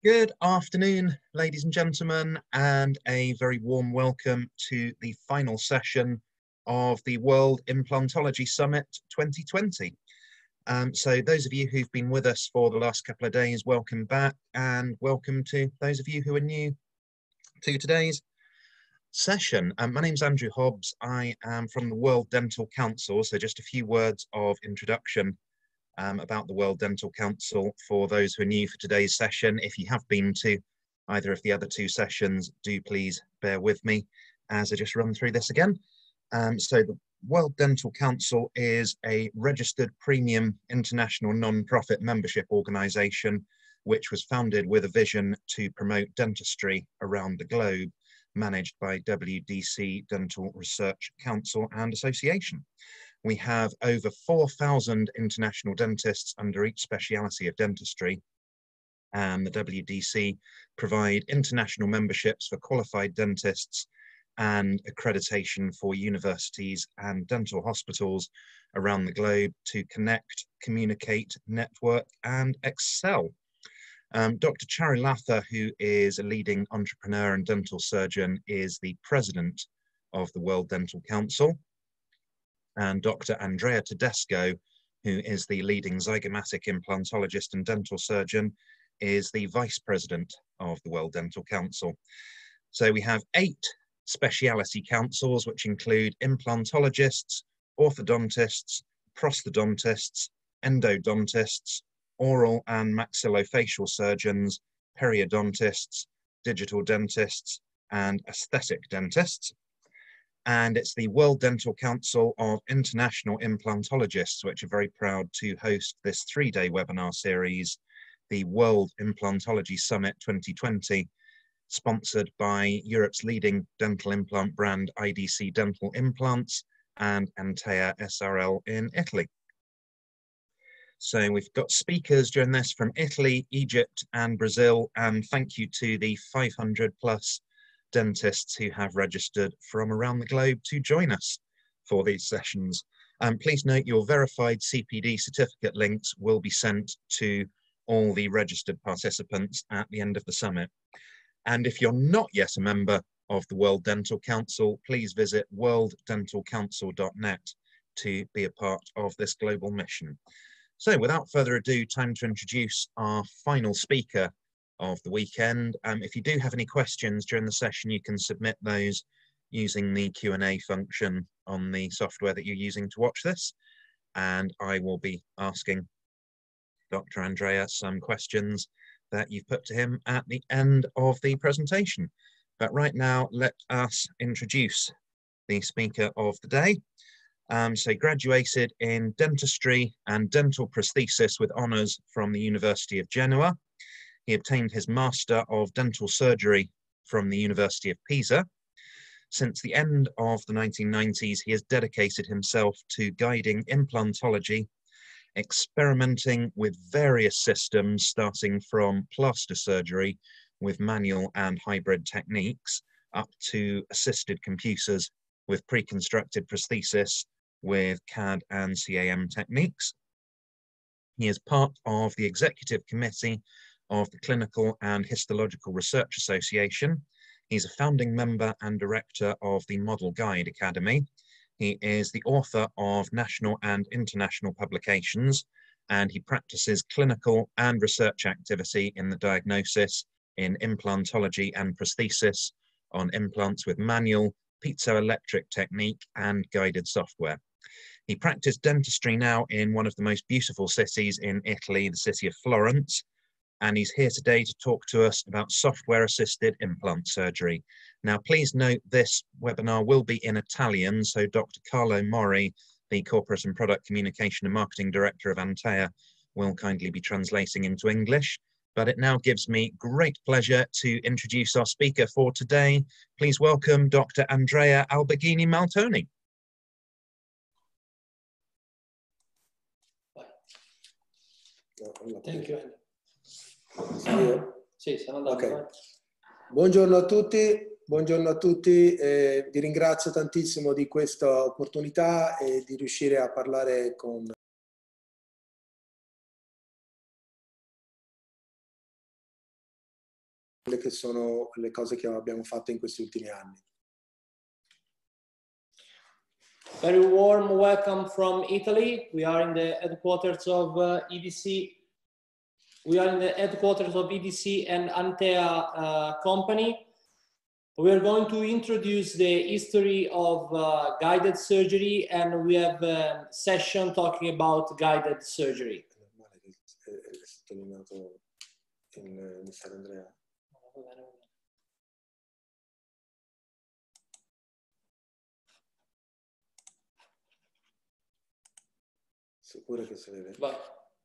Good afternoon, ladies and gentlemen, and a very warm welcome to the final session of the World Implantology Summit 2020. So those of you who've been with us for the last couple of days, welcome back, and welcome to those of you who are new to today's session. My name's Andrew Hobbs. I am from the World Dental Council, so just a few words of introduction about the World Dental Council for those who are new for today's session. If you have been to either of the other two sessions, do please bear with me as I just run through this again. So the World Dental Council is a registered premium international non-profit membership organisation which was founded with a vision to promote dentistry around the globe, managed by WDC Dental Research Council and Association. We have over 4,000 international dentists under each speciality of dentistry, and the WDC provide international memberships for qualified dentists and accreditation for universities and dental hospitals around the globe to connect, communicate, network, and excel. Dr. Charulatha, who is a leading entrepreneur and dental surgeon, is the president of the World Dental Council. And Dr. Andrea Tedesco, who is the leading zygomatic implantologist and dental surgeon, is the vice president of the World Dental Council. So we have 8 speciality councils, which include implantologists, orthodontists, prosthodontists, endodontists, oral and maxillofacial surgeons, periodontists, digital dentists, and aesthetic dentists. And it's the World Dental Council of International Implantologists, which are very proud to host this 3-day webinar series, the World Implantology Summit 2020, sponsored by Europe's leading dental implant brand IDC Dental Implants and Antea SRL in Italy. So we've got speakers during this from Italy, Egypt, and Brazil, and thank you to the 500 plus dentists who have registered from around the globe to join us for these sessions. Please note your verified CPD certificate links will be sent to all the registered participants at the end of the summit. And if you're not yet a member of the World Dental Council, please visit worlddentalcouncil.net to be a part of this global mission. So without further ado, time to introduce our final speaker of the weekend. If you do have any questions during the session, you can submit those using the Q&A function on the software that you're using to watch this. And I will be asking Dr. Andrea some questions that you've put to him at the end of the presentation. But right now, let us introduce the speaker of the day. So graduated in dentistry and dental prosthesis with honours from the University of Genoa. He obtained his Master of Dental Surgery from the University of Pisa. Since the end of the 1990s, he has dedicated himself to guiding implantology, experimenting with various systems, starting from plaster surgery with manual and hybrid techniques, up to assisted computers with pre-constructed prosthesis with CAD and CAM techniques. He is part of the executive committee of the Clinical and Histological Research Association. He's a founding member and director of the Model Guide Academy. He is the author of national and international publications, and he practices clinical and research activity in the diagnosis in implantology and prosthesis on implants with manual, piezoelectric technique, and guided software. He practiced dentistry now in one of the most beautiful cities in Italy, the city of Florence, and he's here today to talk to us about software-assisted implant surgery. Now, please note this webinar will be in Italian, so Dr. Carlo Mori, the Corporate and Product Communication and Marketing Director of Antea, will kindly be translating into English. But it now gives me great pleasure to introduce our speaker for today. Please welcome Dr. Andrea Alberghini Maltoni. Thank you. Okay. Buongiorno a tutti, vi ringrazio tantissimo di questa opportunità e di riuscire a parlare con quelle che sono le cose che abbiamo fatto in questi ultimi anni. Very warm welcome from Italy. We are in the headquarters of EDC. We are in the headquarters of EDC and Antea company. We are going to introduce the history of guided surgery, and we have a session talking about guided surgery. Sicuro che si vede? Vai.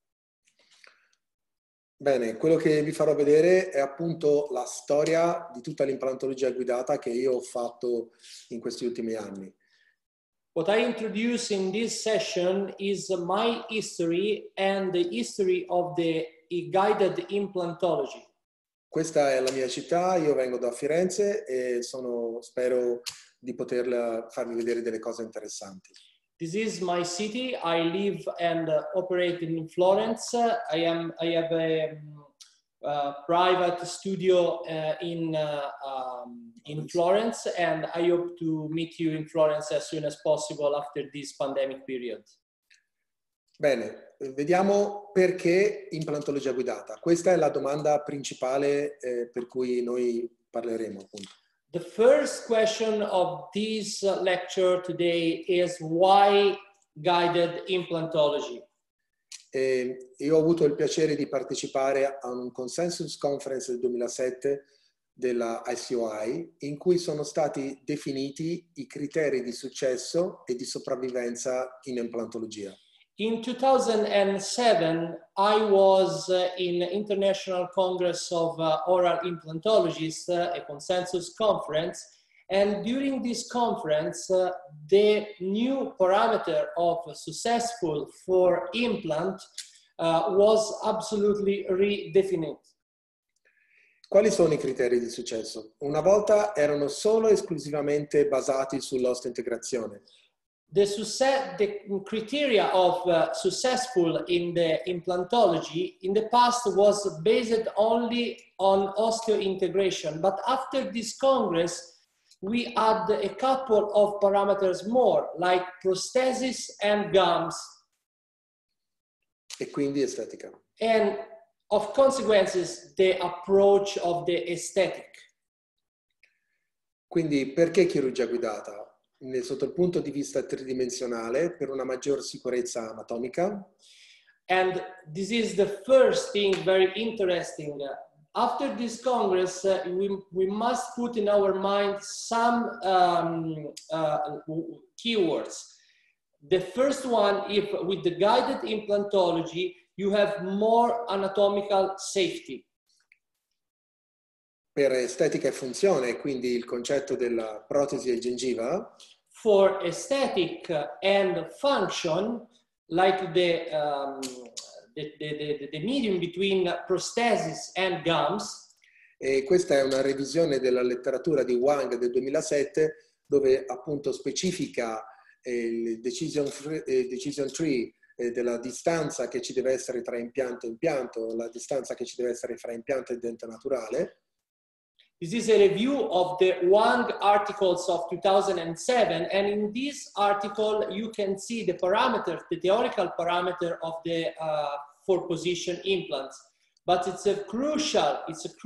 Bene, quello che vi farò vedere è appunto la storia di tutta l'implantologia guidata che io ho fatto in questi ultimi anni. What I introduce in this session is my history and the history of the guided implantology. Questa è la mia città, io vengo da Firenze e spero di poter farvi vedere delle cose interessanti. This is my city. I live and operate in Florence. I have a private studio in Florence, and I hope to meet you in Florence as soon as possible after this pandemic period. Bene, vediamo perché implantologia guidata. Questa è la domanda principale per cui noi parleremo, appunto. The first question of this lecture today is why guided implantology? Io ho avuto il piacere di partecipare a un consensus conference del 2007 della ICOI in cui sono stati definiti i criteri di successo e di sopravvivenza in implantologia. In 2007, I was in International Congress of Oral Implantologists, a consensus conference, and during this conference, the new parameter of successful for implant was absolutely redefined. Quali sono i criteri di successo? Una volta erano solo esclusivamente basati sull'osteointegrazione. The criteria of successful in the implantology in the past was based only on osteointegration, but after this congress we add a couple of parameters more, like prosthesis and gums. E quindi estetica. And of consequences, the approach of the aesthetic. Quindi perché chirurgia guidata? Sotto il punto di vista tridimensionale, per una maggior sicurezza anatomica. And this is the first thing very interesting. After this Congress, we must put in our mind some keywords. The first one, if with the guided implantology, you have more anatomical safety. Per estetica e funzione, quindi il concetto della protesi e gengiva. For aesthetic and function, like the medium between prosthesis and gums. E questa è una revisione della letteratura di Wang del 2007, dove appunto specifica il decision tree della distanza che ci deve essere tra impianto e impianto, la distanza che ci deve essere fra impianto e dente naturale. This is a review of the Wang articles of 2007, and in this article you can see the parameter, the theoretical parameter of the four-position implants. But it's a crucial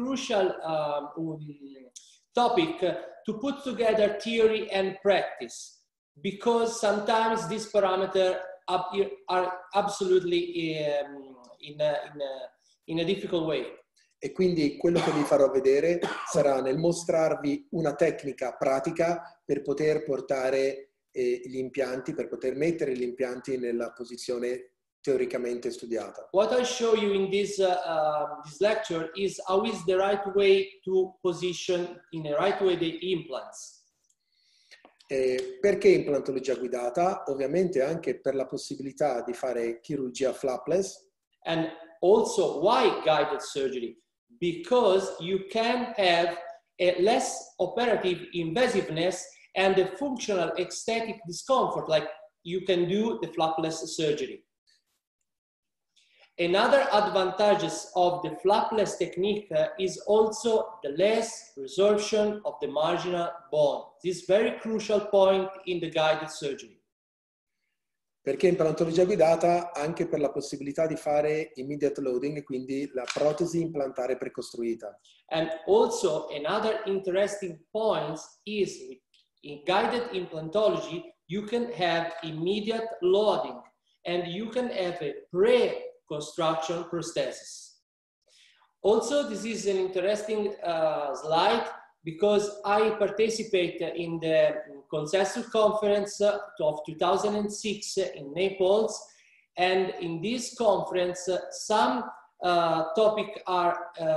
topic to put together theory and practice, because sometimes these parameters are absolutely in a difficult way. E quindi quello che vi farò vedere sarà nel mostrarvi una tecnica pratica per poter portare gli impianti, per poter mettere gli impianti nella posizione teoricamente studiata. What I show you in this lecture is how is the right way to position in a right way the implants. Perché implantologia guidata? Ovviamente anche per la possibilità di fare chirurgia flapless. And also why guided surgery? Because you can have a less operative invasiveness and a functional aesthetic discomfort, like you can do the flapless surgery. Another advantages of the flapless technique is also the less resorption of the marginal bone. This is very crucial point in the guided surgery. Perché implantologia guidata anche per la possibilità di fare immediate loading, quindi la protesi implantare precostruita. And also another interesting point is in guided implantology, you can have immediate loading and you can have a pre-construction prosthesis. Also, this is an interesting slide because I participate in the Consensus Conference of 2006 in Naples, and in this conference some topics are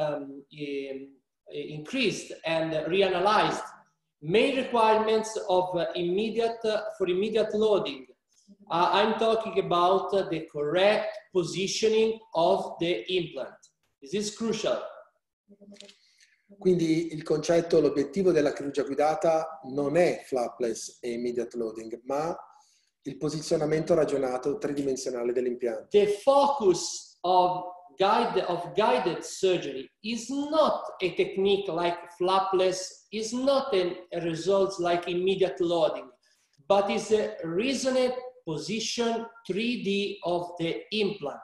increased and reanalyzed. Main requirements of immediate loading. I'm talking about the correct positioning of the implant. This is crucial. Quindi il concetto, l'obiettivo della chirurgia guidata non è flapless e immediate loading, ma il posizionamento ragionato tridimensionale dell'impianto. The focus of guided surgery is not a technique like flapless, is not a result like immediate loading, but is a reasoned position 3D of the implant.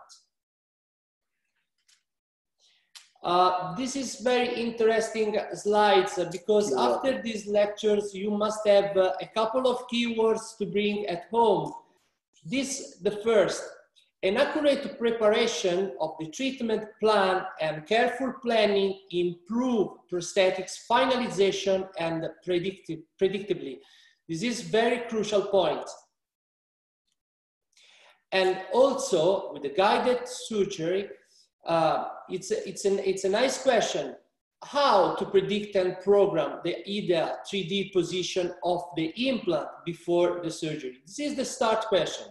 This is very interesting slides because after these lectures you must have a couple of keywords to bring at home. The first, an accurate preparation of the treatment plan and careful planning improve prosthetics finalization and predictably. This is very crucial point. And also with the guided surgery, it's a nice question. How to predict and program the ideal 3D position of the implant before the surgery? This is the start question.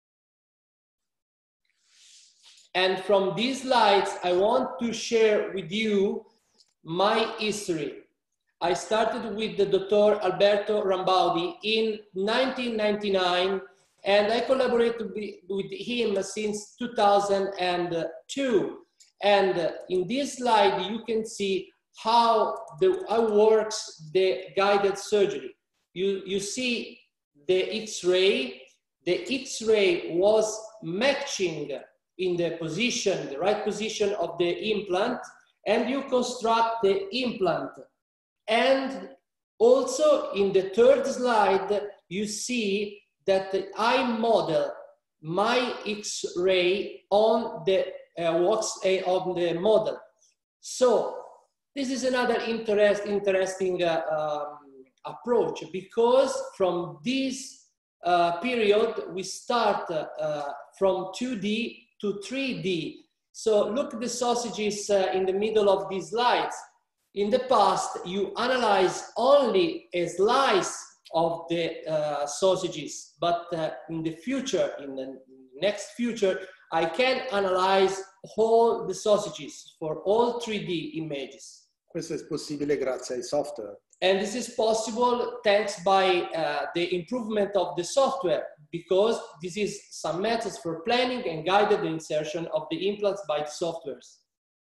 And from these slides, I want to share with you my history. I started with the Dr. Alberto Rambaudi in 1999, and I collaborated with him since 2002. And in this slide, you can see how works the guided surgery. You see the X-ray. The X-ray was matching in the position, the right position of the implant, and you construct the implant. And also in the third slide, you see that I model my X-ray on the on the model. So this is another interesting approach, because from this period we start from 2D to 3D. So look at the sausages in the middle of these slides. In the past, you analyze only a slice of the sausages, but in the future, in the next future, I can analyze all the sausages for all 3D images. Questo è possibile grazie ai software. And this is possible thanks by the improvement of the software, because this is some methods for planning and guided insertion of the implants by the softwares.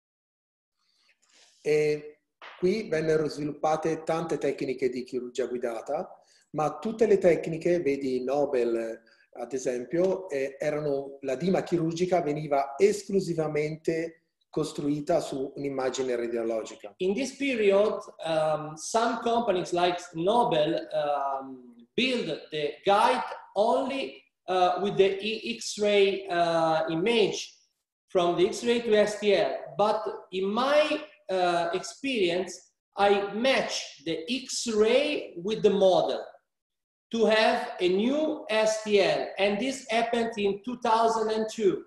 E qui vennero sviluppate tante tecniche di chirurgia guidata, ma tutte le tecniche, vedi Nobel ad esempio, la dima chirurgica veniva esclusivamente costruita su un'immagine radiologica. In this period, some companies like Nobel build the guide only with the X-ray image, from the X-ray to STL. But in my experience, I match the X-ray with the model to have a new STL, and this happened in 2002.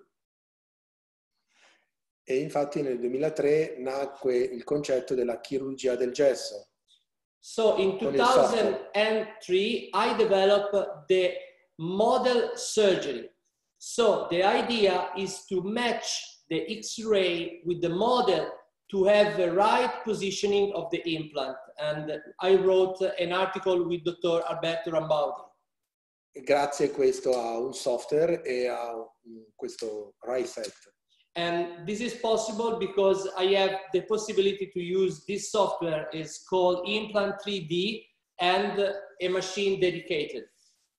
E infatti nel 2003 nacque il concetto della chirurgia del gesso. So in 2003, I developed the model surgery. So the idea is to match the X-ray with the model to have the right positioning of the implant. And I wrote an article with Dr. Alberto Rambaudi. Grazie a questo a un software e a questo RISET. And this is possible because I have the possibility to use this software. It's called Implant 3D and a machine dedicated.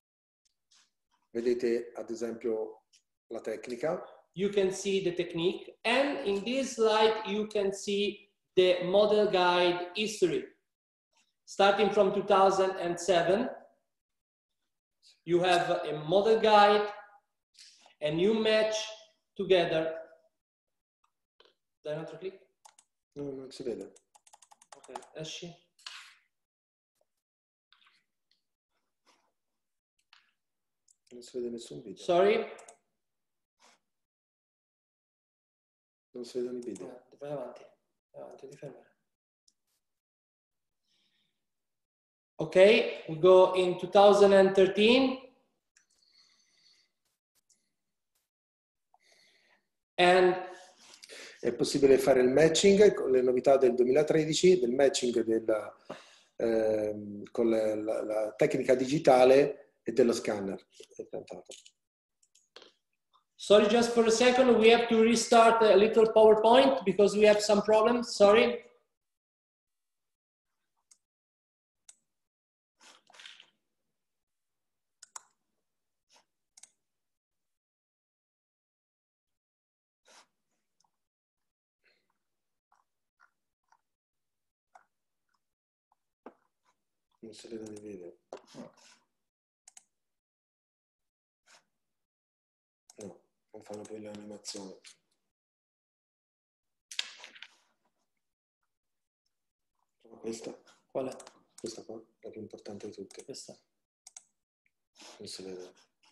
Vedete ad esempio la tecnica. You can see the technique, and in this slide you can see the model guide history. Starting from 2007, you have a model guide, and you match together. Dai un altro clic? No, non si vede. Ok, esci. Non si vede nessun video. Sorry? Non si vedono i video. Vai avanti, ti fermare. Okay, we go in 2013. And è possibile fare il matching con le novità del 2013, del matching con la tecnica digitale e dello scanner. Sorry, just for a second, we have to restart a little PowerPoint because we have some problems. Sorry. Non si vedono i video. No, non fanno più l'animazione. Questa? Qual è? Questa qua, la più importante di tutte. Questa. Non si vede.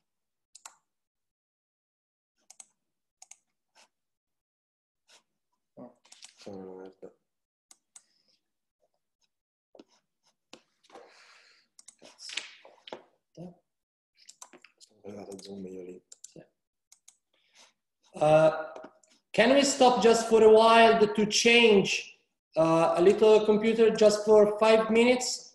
Oh. Sono una merda. Sono collegato a Zoom io lì. Can we stop just for a while to change a little computer just for 5 minutes?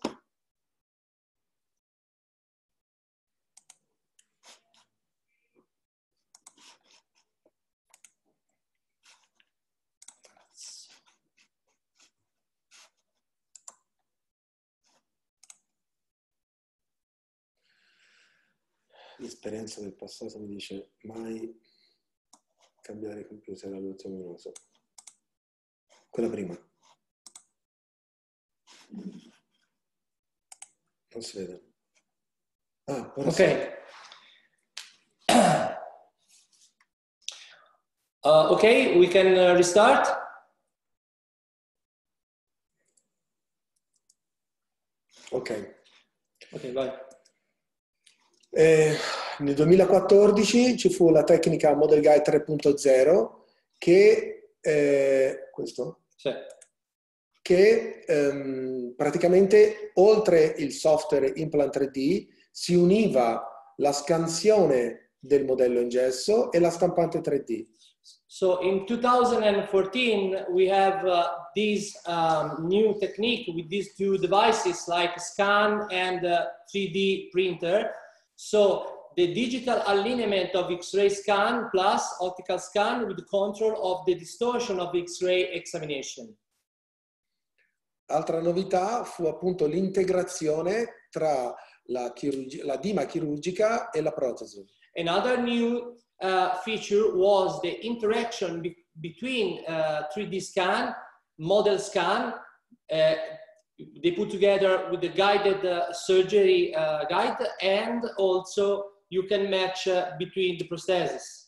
L'esperienza del passato mi dice mai cambiare il computer all'ultimo minuto. Quella prima. Non si vede. Ah, ora okay. Okay, we can restart. Ok. Ok, vai. Nel 2014 ci fu la tecnica Model Guide 3.0 che questo? Sì. Che praticamente oltre il software Implant 3D si univa la scansione del modello in gesso e la stampante 3D. So in 2014 we have this new technique with these two devices like scan and 3D printer. So the digital alignment of X-ray scan plus optical scan with control of the distortion of X-ray examination. Altra novità fu appunto l'integrazione tra la dima chirurgica e la protesi. Another new feature was the interaction between 3D scan, model scan, they put together with the guided surgery guide, and also you can match between the prostheses.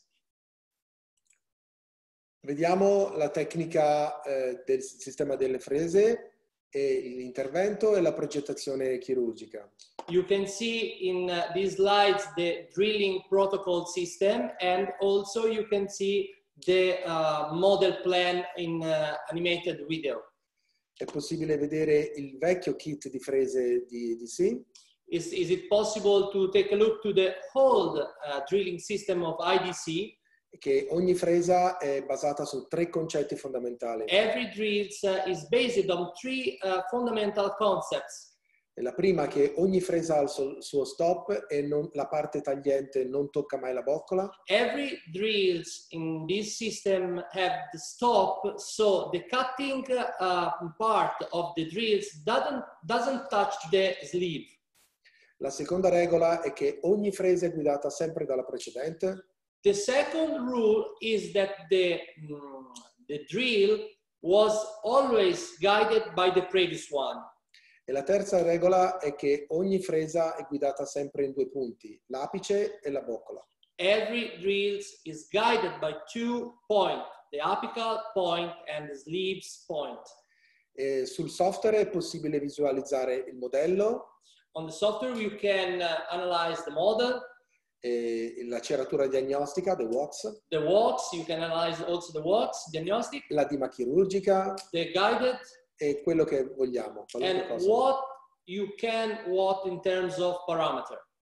Vediamo la tecnica del sistema delle frese e l'intervento e la progettazione chirurgica. You can see in these slides the drilling protocol system, and also you can see the model plan in animated video. È possibile vedere il vecchio kit di frese di IDC. Is it possible to take a look to the old drilling system of IDC? Che ogni fresa è basata su 3 concetti fondamentali. Every drill is based on 3 fundamental concepts. La prima, che ogni fresa ha il suo stop e la parte tagliente non tocca mai la boccola. Every drills in this system have the stop, so the cutting part of the drills doesn't touch the sleeve. La seconda regola è che ogni fresa è guidata sempre dalla precedente. The second rule is that the drill was always guided by the previous one. E la terza regola è che ogni fresa è guidata sempre in due punti, l'apice e la boccola. Every drill is guided by 2 points, the apical point and the sleeves point. E sul software è possibile visualizzare il modello. On the software you can analyze the model. La ceratura diagnostica, the WOX. The WOX, you can analyze also the WOX, diagnostic. La dima chirurgica. The guided. E quello che vogliamo. And cosa. what in terms of parameter.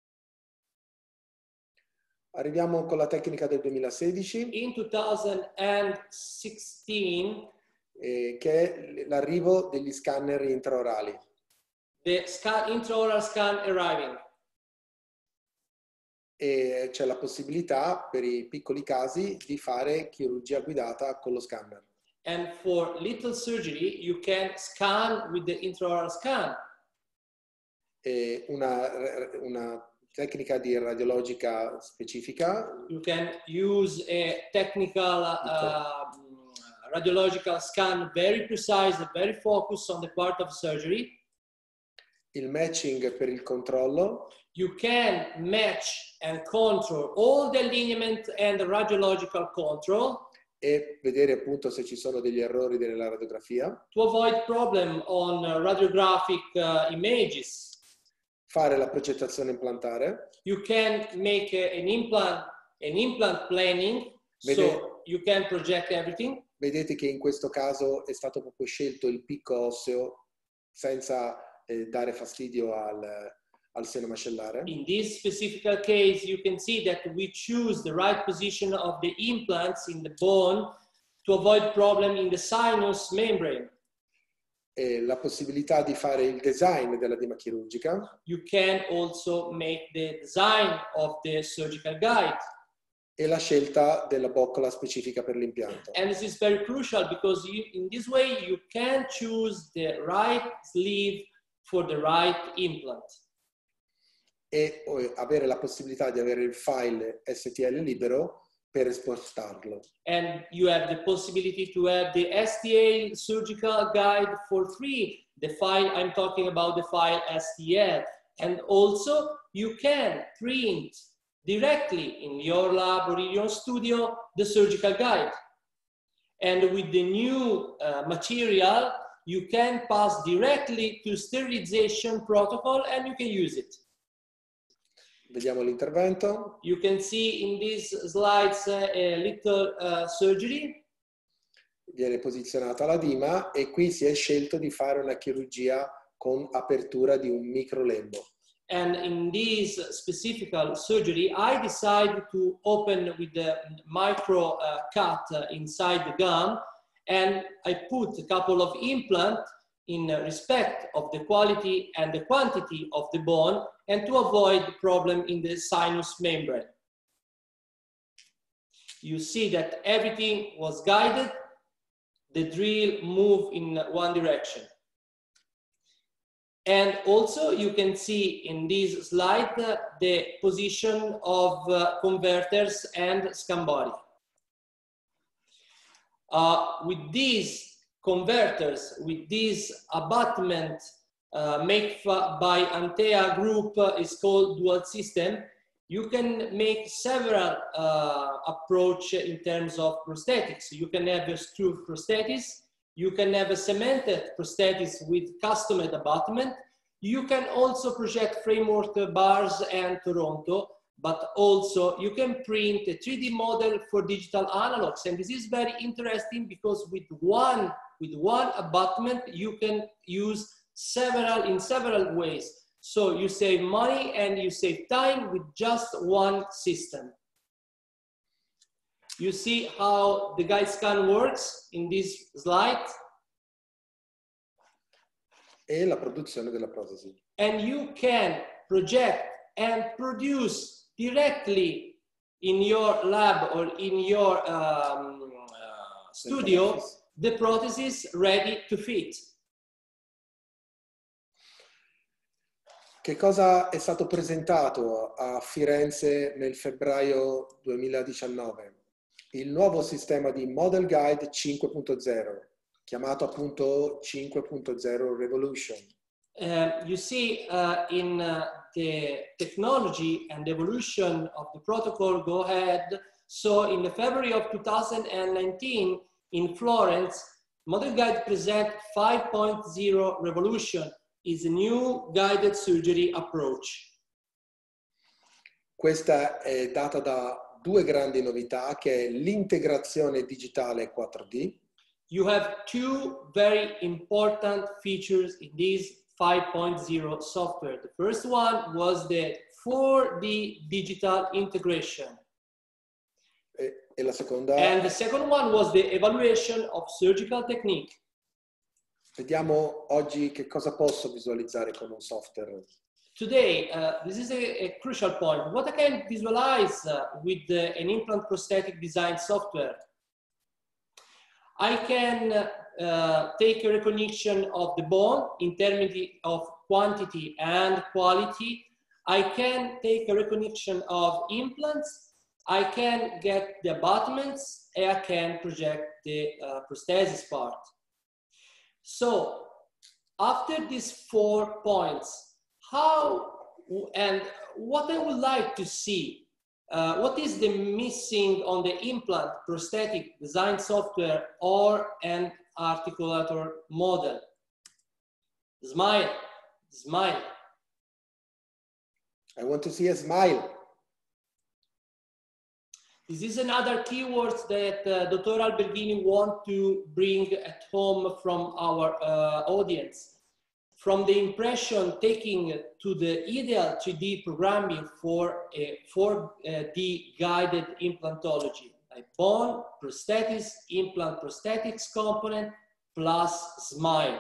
Arriviamo con la tecnica del 2016. In 2016. Che è l'arrivo degli scanner intraorali. The intraoral scan arriving. E c'è la possibilità per i piccoli casi di fare chirurgia guidata con lo scanner. And for little surgery, you can scan with the intraoral scan. E una tecnica di radiologica specifica. You can use a technical radiological scan, very precise, very focused on the part of surgery. Il matching per il controllo. You can match and control all the alignment and the radiological control. E vedere appunto se ci sono degli errori nella radiografia. To avoid problem on radiographic images. Fare la progettazione implantare. You can make an implant planning, so you can project everything. Vedete che in questo caso è stato proprio scelto il picco osseo senza dare fastidio al seno mascellare. In this specific case, you can see that we choose the right position of the implants in the bone to avoid problem in the sinus membrane. E la possibilità di fare il design della dima chirurgica. You can also make the design of the surgical guide. E la scelta della boccola specifica per l'impianto. And this is very crucial because in this way you can choose the right sleeve for the right implant. E avere la possibilità di avere il file STL libero per esportarlo. And you have the possibility to have the STL surgical guide for free. The file, I'm talking about the file STL. And also you can print directly in your lab or in your studio the surgical guide. And with the new material, you can pass directly to sterilization protocol and you can use it. Vediamo l'intervento. You can see in these slides a little surgery. Viene posizionata la dima e qui si è scelto di fare una chirurgia con apertura di un microlembo. And in this specific surgery, I decided to open with the micro cut inside the gum, and I put a couple of implants in respect of the quality and the quantity of the bone and to avoid the problem in the sinus membrane. You see that everything was guided. The drill moved in one direction. And also you can see in this slide the position of converters and scan body. With these converters, with this abutment made by Antea Group is called dual system, you can make several approach in terms of prosthetics. You can have a screw prosthesis, you can have a cemented prosthesis with custom abutment. You can also project framework bars and Toronto, but also you can print a 3D model for digital analogs. And this is very interesting because with one abutment, you can use in several ways. So you save money and you save time with just one system. You see how the guide scan works in this slide. e la produzione della protesi. And you can project and produce directly in your lab or in your studio the prosthesis ready to fit. Che cosa è stato presentato a Firenze nel febbraio 2019? Il nuovo sistema di Model Guide 5.0, chiamato appunto 5.0 Revolution. You see in the technology and evolution of the protocol go ahead. So in the February of 2019 in Florence, Model Guide present 5.0 Revolution is a new guided surgery approach. Questa è data da due grandi novità, che è l'integrazione digitale 4D. You have two very important features in this 5.0 software. The first one was the 4D digital integration. E la seconda... And the second one was the evaluation of surgical technique. Vediamo oggi che cosa posso visualizzare con un software. Today, this is a crucial point. What I can visualize with an implant prosthetic design software. I can take a recognition of the bone in terms of quantity and quality. I can take a recognition of implants. I can get the abutments, and I can project the prosthesis part. So, after these 4 points, how and what I would like to see, what is the missing on the implant prosthetic design software or an articulator model? Smile, smile. I want to see a smile. This is another keyword that Dr. Alberghini want to bring at home from our audience. From the impression taking to the ideal 3D programming for a 4D guided implantology, like bone, prosthetics, implant prosthetics component, plus smile.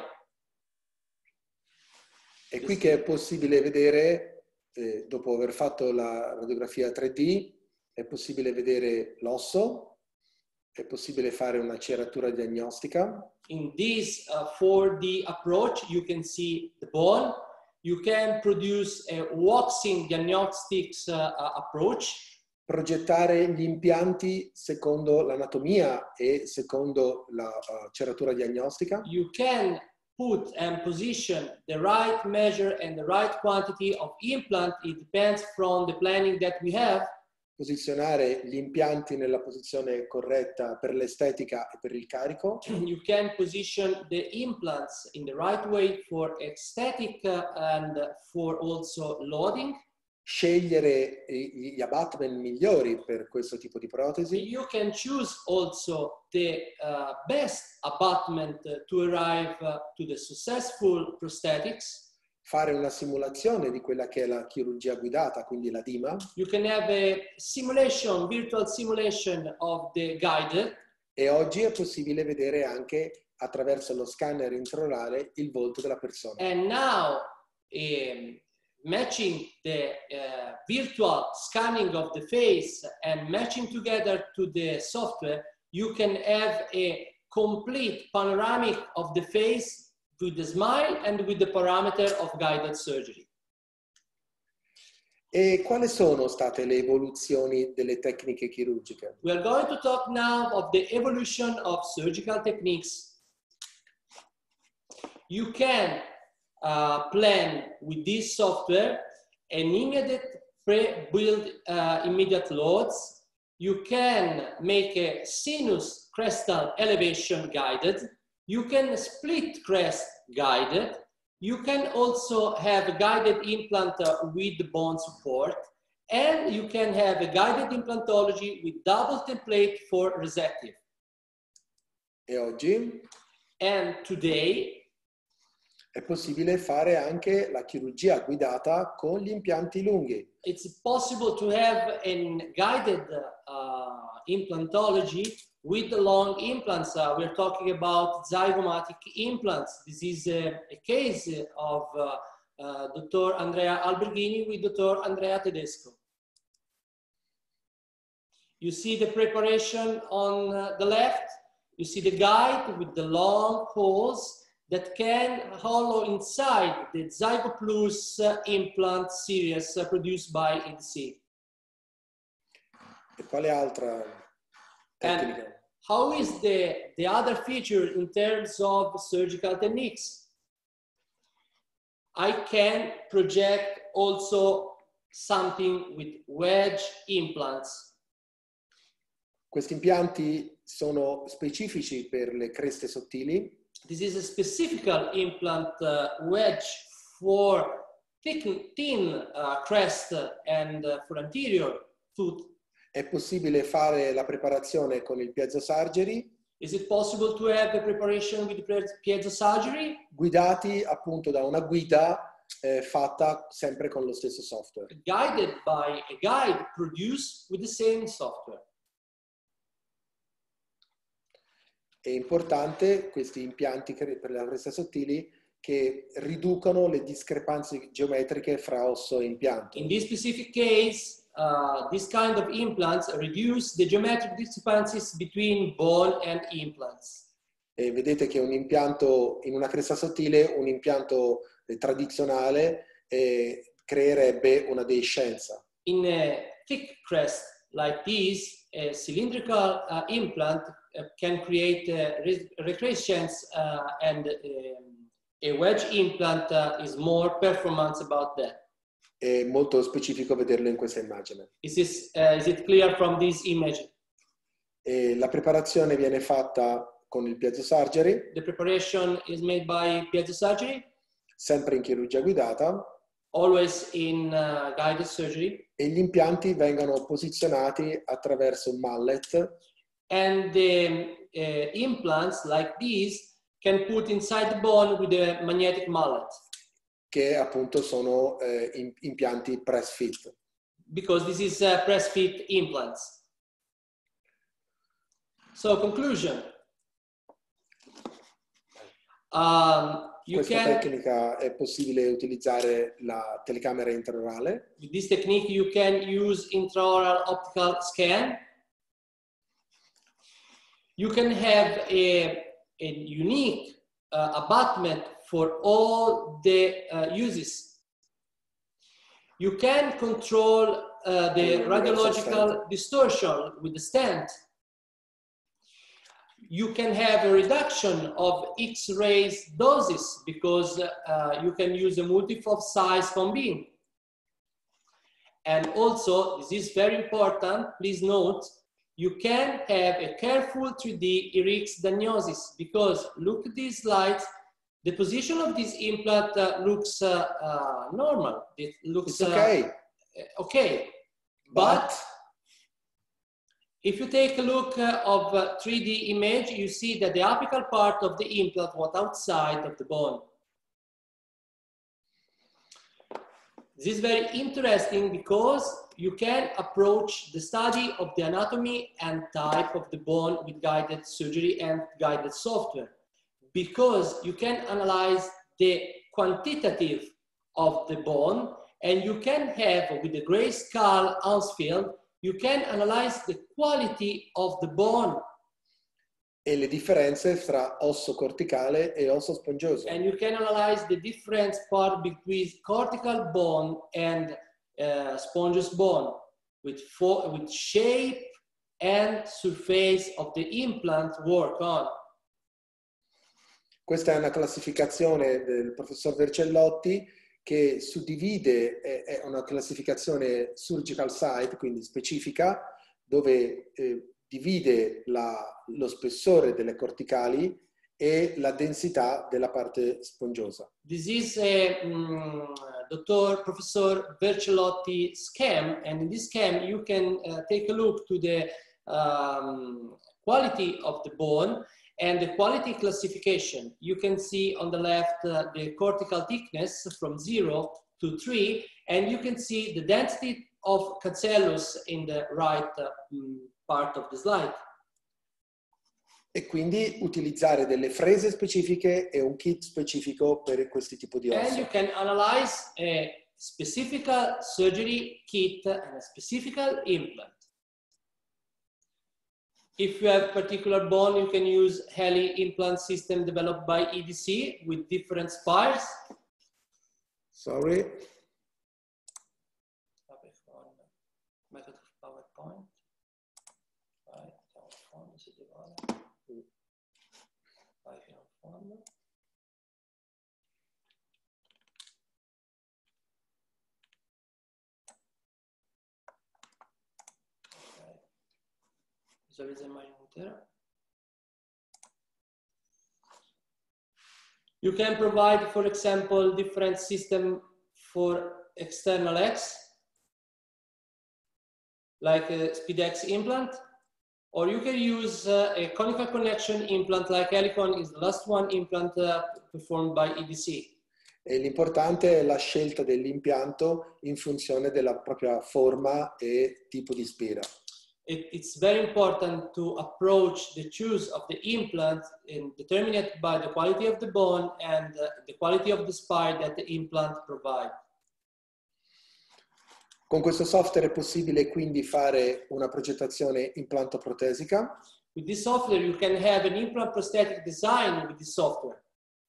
È qui che è possibile vedere, dopo aver fatto la radiografia 3D, è possibile vedere l'osso, è possibile fare una ceratura diagnostica. In this 4D approach, you can see the bone. You can produce a waxing diagnostics approach. Progettare gli impianti secondo l'anatomia e secondo la ceratura diagnostica. You can put and position the right measure and the right quantity of implant. It depends from the planning that we have. Posizionare gli impianti nella posizione corretta per l'estetica e per il carico. You can position the implants in the right way for aesthetic and for also loading. Scegliere gli abutment migliori per questo tipo di protesi. You can choose also the best abutment to arrive to the successful prosthetics. Fare una simulazione di quella che è la chirurgia guidata, quindi la DIMA. You can have a simulation, virtual simulation of the guided. E oggi è possibile vedere anche attraverso lo scanner intraorale il volto della persona. And now, matching the virtual scanning of the face and matching together to the software, you can have a complete panoramic of the face with the smile and with the parameter of guided surgery. E quali sono state le evoluzioni delle tecniche chirurgiche? We are going to talk now of the evolution of surgical techniques. You can plan with this software an immediate pre-built immediate loads. You can make a sinus crestal elevation guided. You can split crest guided. You can also have a guided implant with bone support. And you can have a guided implantology with double template for resective. E oggi? And today, è possibile fare anche la chirurgia guidata con gli impianti lunghi. It's possible to have a guided implantology with the long implants, we're talking about zygomatic implants. This is a case of Dr. Andrea Alberghini with Dr. Andrea Tedesco. You see the preparation on the left. You see the guide with the long holes that can hollow inside the Zygoplus implant series produced by EDC. E quale altra tecnica? And how is the other feature in terms of surgical techniques? I can project also something with wedge implants. Questi impianti sono specifici per le creste sottili. This is a specific implant wedge for thin crest and for anterior tooth. È possibile fare la preparazione con il piezosurgery. Is it possible to have the preparation with piezosurgery? Guidati appunto da una guida fatta sempre con lo stesso software. Guided by a guide produced with the same software. È importante questi impianti per le creste sottili che riducono le discrepanze geometriche fra osso e impianto. In this specific case, this kind of implants reduce the geometric discrepancies between bone and implants. E vedete che un impianto in una cresta sottile, un impianto tradizionale, creerebbe una deiscenza. In a thick crest like this, a cylindrical implant can create recrescence and a wedge implant is more performance about that. È molto specifico vederlo in questa immagine. Is it clear from this image? La preparazione viene fatta con il piezosurgery. The preparation is made by piezosurgery. Sempre in chirurgia guidata. Always in guided surgery. E gli impianti vengono posizionati attraverso un mallet. And the implants like these can put inside the bone with a magnetic mallet. Che appunto sono impianti press fit. Because this is press fit implants. So conclusion. Questa tecnica è possibile utilizzare la telecamera intraorale. With this technique you can use intraoral optical scan. You can have a unique abutment for all the uses. You can control the radiological distortion with the stent. You can have a reduction of X-rays doses because you can use a multifold size combine. And also, this is very important, please note, you can have a careful 3D IRIX diagnosis because look at these slides. The position of this implant looks normal. It looks okay. Okay, but if you take a look of 3D image, you see that the apical part of the implant was outside of the bone. This is very interesting because you can approach the study of the anatomy and type of the bone with guided surgery and guided software, because you can analyze the quantitative of the bone, and you can have, with the Grayscale Hounsfield, you can analyze the quality of the bone. E le differenze fra osso corticale e osso spongioso. And you can analyze the difference part between cortical bone and spongious bone with shape and surface of the implant work on. Questa è una classificazione del professor Vercellotti che suddivide, è una classificazione surgical site, quindi specifica, dove divide lo spessore delle corticali e la densità della parte spongiosa. This is a Professor Vercellotti scheme, and in this scheme you can take a look to the quality of the bone and the quality classification. You can see on the left the cortical thickness from 0 to 3, and you can see the density of cancellus in the right part of the slide. E quindi utilizzare delle frese specifiche e un kit specifico per questi tipi di And you ossa. can analyze a specific surgery kit and a specific implant. If you have particular bone, you can use Heli implant system developed by EDC with different spires. Sorry. Method of PowerPoint. You can provide, for example, different system for external X, like a SpeedX implant, or you can use a conical connection implant like Helicon is the last one implant performed by EDC. E l'importante è la scelta dell'impianto in funzione della propria forma e tipo di spira. It's very important to approach the choice of the implant and determine it by the quality of the bone and the quality of the spine that the implant provides. Con questo software è possibile quindi fare una progettazione implantoprotesica. With this software, you can have an implant prosthetic design with this software.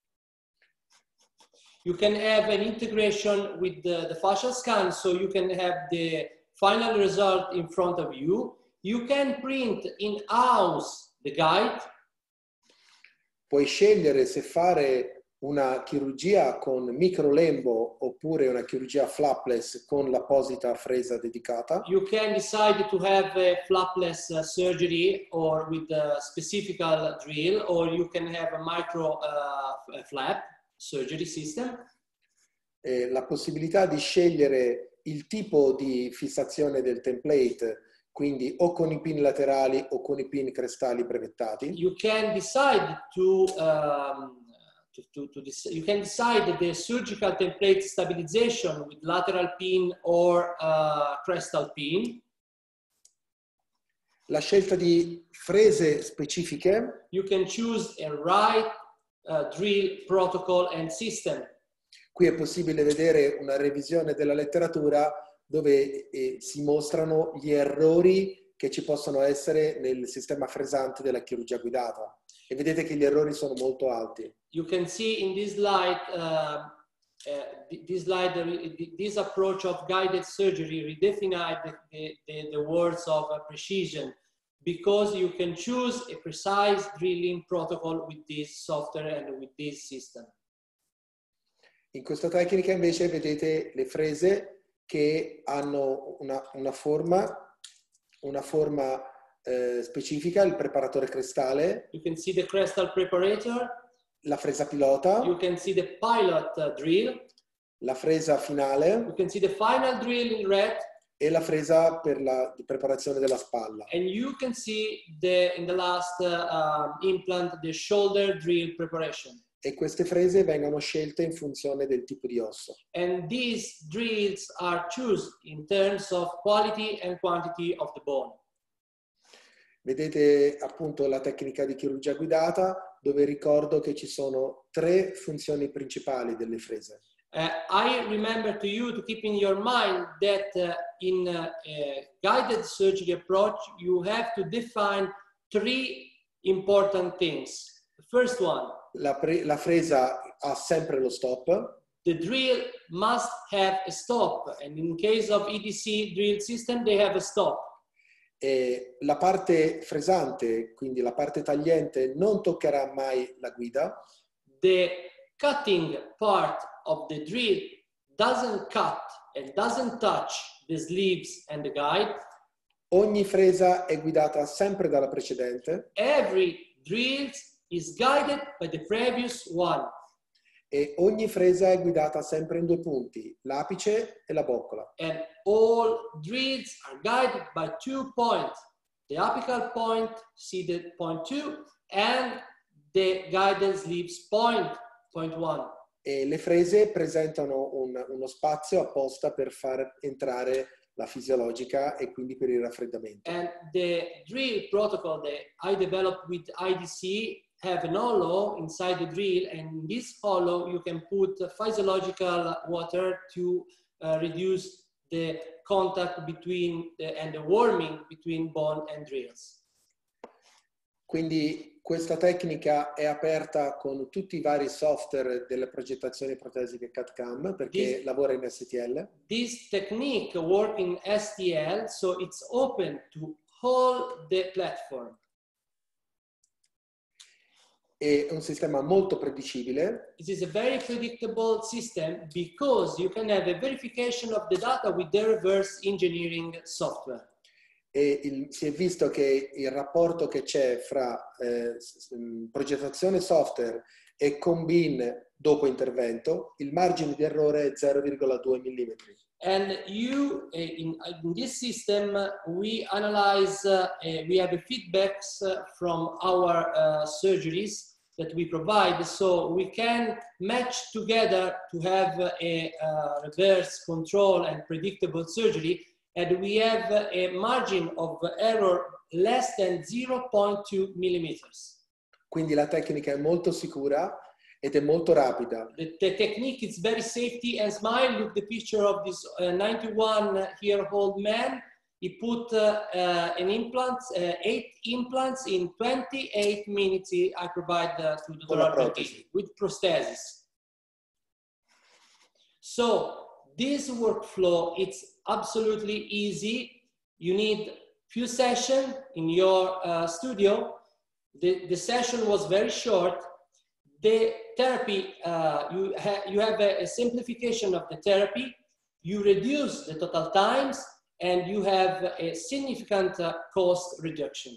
You can have an integration with the fascial scan, so you can have the final result in front of you. You can print in-house the guide. Puoi scegliere se fare una chirurgia con microlembo oppure una chirurgia flapless con l'apposita fresa dedicata. You can decide to have a flapless surgery or with a specific drill, or you can have a micro flap surgery system. La possibilità di scegliere il tipo di fissazione del template, quindi o con i pin laterali o con i pin crestali brevettati. You can decide you can decide the surgical template stabilization with lateral pin or crestal pin. La scelta di frese specifiche. You can choose a right drill protocol and system. Qui è possibile vedere una revisione della letteratura dove si mostrano gli errori che ci possono essere nel sistema fresante della chirurgia guidata. E vedete che gli errori sono molto alti. You can see in this slide, this approach of guided surgery redefined the words of precision, because you can choose a precise drilling protocol with this software and with this system. In questa tecnica invece vedete le frese che hanno una forma specifica, il preparatore crestale. You can see the crestal preparator. La fresa pilota. You can see the pilot drill. La fresa finale. You can see the final drill in red. E la fresa per la preparazione della spalla. And you can see in the last implant the shoulder drill preparation. E queste frese vengono scelte in funzione del tipo di osso. And these drills are chosen in terms of quality and quantity of the bone. Vedete appunto la tecnica di chirurgia guidata, dove ricordo che ci sono 3 funzioni principali delle frese. I remember to you to keep in your mind that in a guided surgery approach, you have to define 3 important things. The first one. La fresa ha sempre lo stop. The drill must have a stop, and in case of EDC drill system, they have a stop. E la parte fresante, quindi la parte tagliente, non toccherà mai la guida. The cutting part of the drill doesn't cut and doesn't touch the sleeves and the guide. Ogni fresa è guidata sempre dalla precedente. Every drill is guided by the previous one. E ogni fresa è guidata sempre in 2 punti, l'apice e la boccola. And all drills are guided by 2 points. The apical point, seated point 2, and the guidance sleeves point 1. E le frese presentano uno spazio apposta per far entrare la fisiologica e quindi per il raffreddamento. And the drill protocol that I developed with IDC have an hollow inside the drill, and in this hollow you can put physiological water to reduce the contact between and the warming between bone and drills. Quindi questa tecnica è aperta con tutti i vari software delle progettazioni protesiche CAD/CAM perché lavora in STL. This technique works in STL, so it's open to all the platform. È un sistema molto predicibile. It is a very predictable system because you can have a verification of the data with the reverse engineering software. E si è visto che il rapporto che c'è fra progettazione software e combine dopo intervento, il margine di errore è 0,2 mm. And you, in this system, we analyze, we have feedbacks from our surgeries that we provide, so we can match together to have a reverse control and predictable surgery, and we have a margin of error less than 0.2 millimeters. Quindi la tecnica è molto sicura ed è molto rapida. The technique is very safety and smile. Look the picture of this 91-year-old man. He put an implant, 8 implants in 28 minutes. I provide to the doctor with prosthesis. So this workflow, it's absolutely easy. You need few sessions in your studio. The session was very short. The therapy, you have a simplification of the therapy. You reduce the total times and you have a significant cost reduction.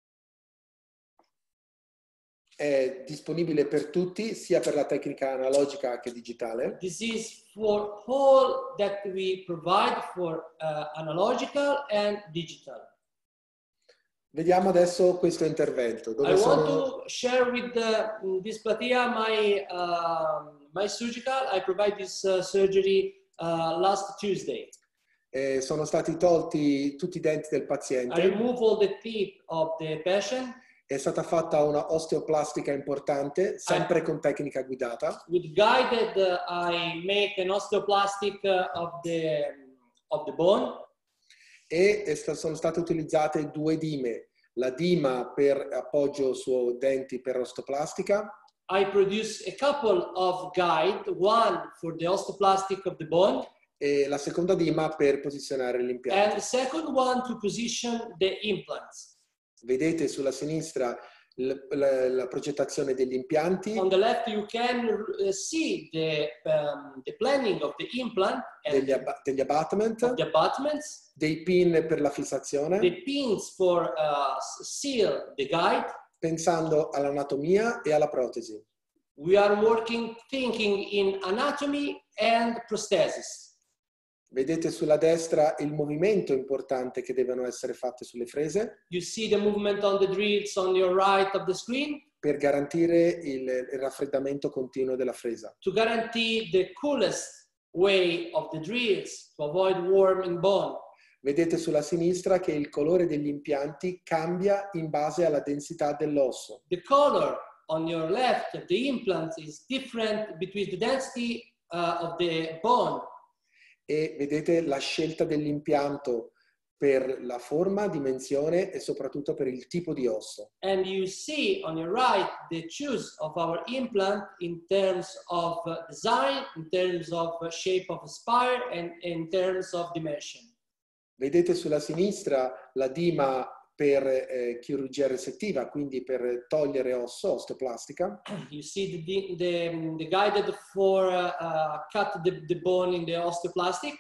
È disponibile per tutti, sia per la tecnica analogica che digitale. This is for all that we provide for analogical and digital. Vediamo adesso questo intervento. I want to share with this platea my surgical. I provide this surgery last Tuesday. Sono stati tolti tutti i denti del I paziente. remove all the teeth of the patient. È stata fatta una osteoplastica importante, sempre con tecnica guidata. With guided, I make an osteoplastic of the bone. E sono state utilizzate 2 dime, la dima per appoggio su denti per osteoplastica. I produce a couple of guide, one for the osteoplastic of the bone, E la seconda dima per posizionare and l'impianto. the second one to position the implants. Vedete sulla sinistra la progettazione degli impianti, On the left, you can see the planning of the implant and degli abutment, of the abutments, dei pin per la fissazione, the pins for seal the guide. pensando all'anatomia e alla protesi. We are thinking in anatomy and prosthesis. Vedete sulla destra il movimento importante che devono essere fatte sulle frese You see the movement on the drills on your right of the screen per garantire il raffreddamento continuo della fresa. to guarantee the coolest way of the drills to avoid warming bone. Vedete sulla sinistra che il colore degli impianti cambia in base alla densità dell'osso. The color on your left of the implant is different between the density of the bone. E vedete la scelta dell'impianto per la forma, dimensione e soprattutto per il tipo di osso. And you see on your right the choice of our implant in terms of design, in terms of shape of spire, and in terms of dimension. Vedete sulla sinistra la dima per chirurgia resettiva, quindi per togliere osso, osteoplastica. You see the guided for cut the bone in the osteoplastic.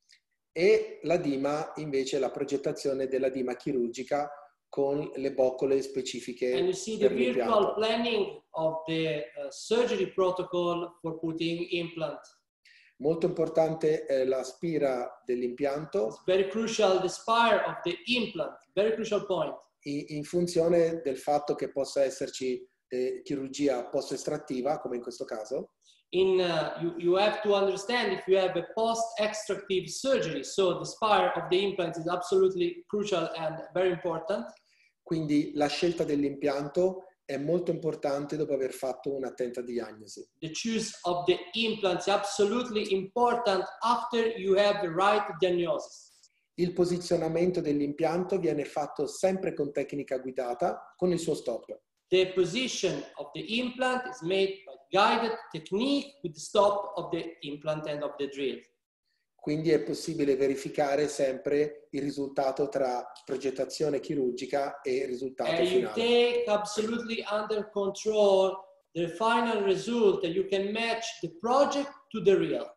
E la dima invece la progettazione della dima chirurgica con le boccole specifiche And you see the per virtual l'impianto. planning of the surgery protocol for putting implant. Molto importante è la spira dell'impianto It's very crucial, the spire of the implant, very crucial point. in funzione del fatto che possa esserci chirurgia post-estrattiva, come in questo caso. You have to understand if you have a post-extractive surgery, so the spire of the implant is absolutely crucial and very important. Quindi la scelta dell'impianto è molto importante dopo aver fatto un'attenta diagnosi. The choice of the implant is absolutely important after you have the right diagnosis. Il posizionamento dell'impianto viene fatto sempre con tecnica guidata, con il suo stop. The position of the implant is made by guided technique with the stop of the implant and of the drill. Quindi è possibile verificare sempre il risultato tra progettazione chirurgica e risultato And you finale. take absolutely under control the final result, and you can match the project to the real.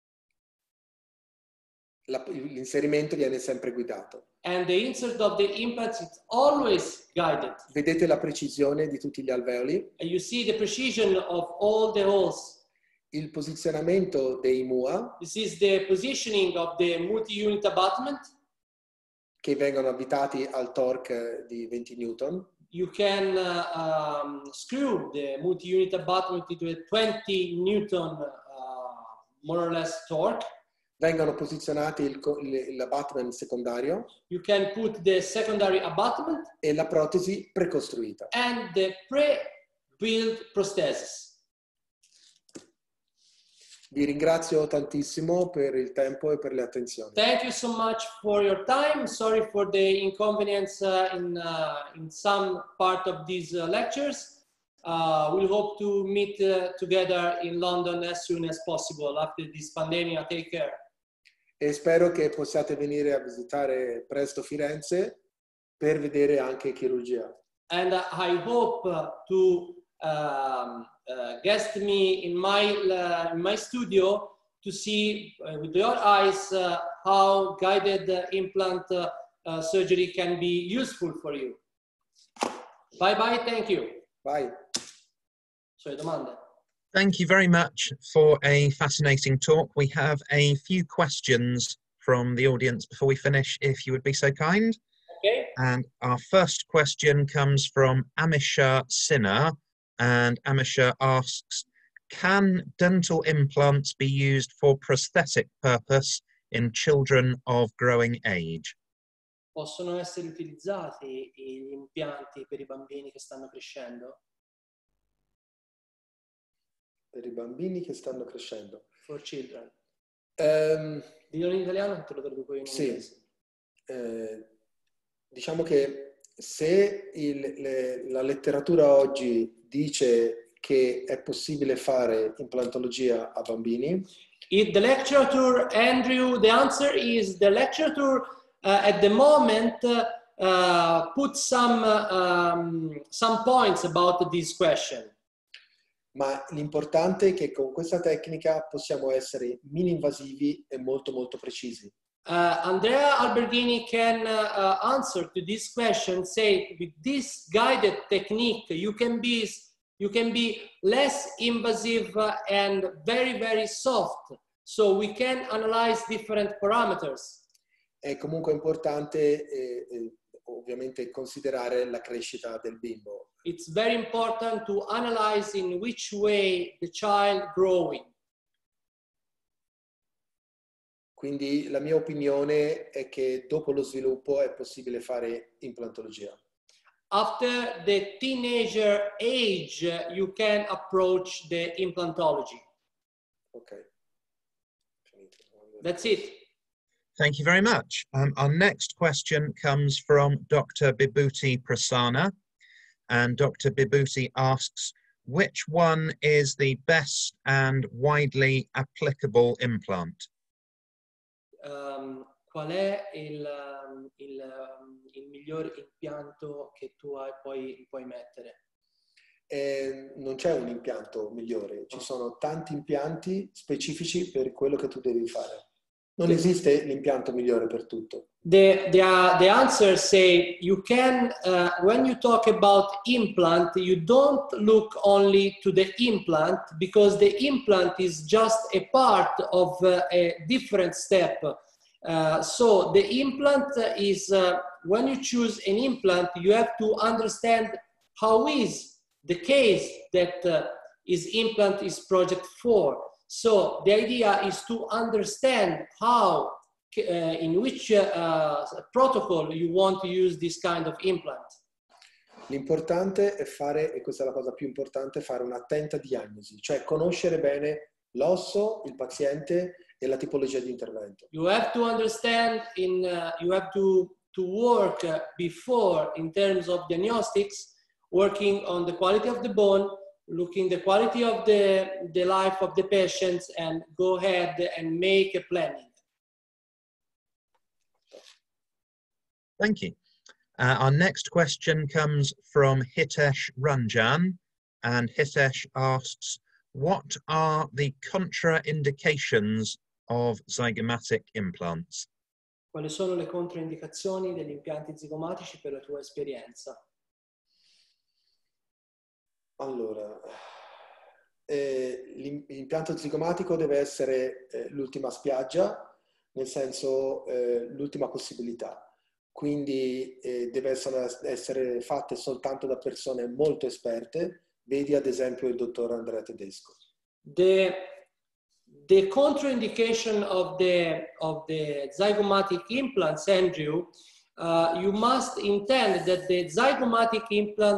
L'inserimento viene sempre guidato. And the insert of the implant is always guided. Vedete la precisione di tutti gli alveoli? And you see the precision of all the holes. Il posizionamento dei MUA, This is the positioning of the multi-unit abutment. che vengono avvitati al torque di 20 Newton. You can screw the multi-unit abutment into a 20 Newton more or less torque. Vengono posizionati l'abutment secondario You can put the secondary abutment e la protesi precostruita. and the pre-built prosthesis. Vi ringrazio tantissimo per il tempo e per le attenzioni. Thank you so much for your time. Sorry for the inconvenience in some part of these lectures. We hope to meet together in London as soon as possible after this pandemic. Take care. E spero che possiate venire a visitare presto Firenze per vedere anche chirurgia. And I hope to guest me in my studio to see with your eyes how guided implant surgery can be useful for you. Bye bye, thank you. Vai. Sorry, domande. Thank you very much for a fascinating talk. We have a few questions from the audience before we finish, if you would be so kind. Okay. And our first question comes from Amisha Sinha. And Amisha asks, can dental implants be used for prosthetic purpose in children of growing age? Possono essere utilizzati gli impianti per i bambini che stanno crescendo? Per i bambini che stanno crescendo. For children. Dillo in italiano, te lo traduco in inglese. Diciamo che se la letteratura oggi dice che è possibile fare implantologia a bambini, The literature, Andrew, the answer is the literature at the moment put some points about this question. ma l'importante è che con questa tecnica possiamo essere mini-invasivi e molto molto precisi. Andrea Alberghini can answer to this question, say with this guided technique you can be less invasive and very, very soft. So we can analyze different parameters. È comunque importante ovviamente considerare la crescita del bimbo. It's very important to analyze in which way the child growing. Quindi la mia opinione è che dopo lo sviluppo è possibile fare implantologia. After the teenager age, you can approach the implantology. Ok. That's it. Thank you very much. Our next question comes from Dr. Bibhuti Prasanna. And Dr. Bibhuti asks, which one is the best and widely applicable implant? Qual è il miglior impianto che tu puoi mettere? Non c'è un impianto migliore, ci sono tanti impianti specifici per quello che tu devi fare. Non esiste l'impianto migliore per tutto. The answer say you can, when you talk about implant, you don't look only to the implant because the implant is just a part of a different step. So the implant is, when you choose an implant, you have to understand how is the case that his implant is project for. So the idea is to understand how, in which protocol you want to use this kind of implant. L'importante è fare, e questa è la cosa più importante, fare un'attenta diagnosi, cioè conoscere bene l'osso, il paziente e la tipologia di intervento. You have to understand, you have to work before in terms of diagnostics, working on the quality of the bone, looking the quality of the life of the patients, and go ahead and make a planning. Thank you. Our next question comes from Hitesh Ranjan, and Hitesh asks, what are the contraindications of zygomatic implants? Quali sono le controindicazioni degli impianti zigomatici per la tua esperienza? Allora, l'impianto zigomatico deve essere l'ultima spiaggia, nel senso l'ultima possibilità. Quindi deve essere fatte soltanto da persone molto esperte, vedi ad esempio il dottor Andrea Tedesco. The contraindication of the zygomatic implants, Andrew, you must intend that the zygomatic implant